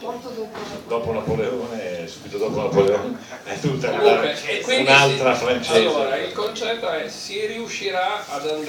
dopo Napoleone, subito dopo Napoleone, è tutta Comunque, e quindi un'altra francese. allora, il concetto è: si riuscirà ad andare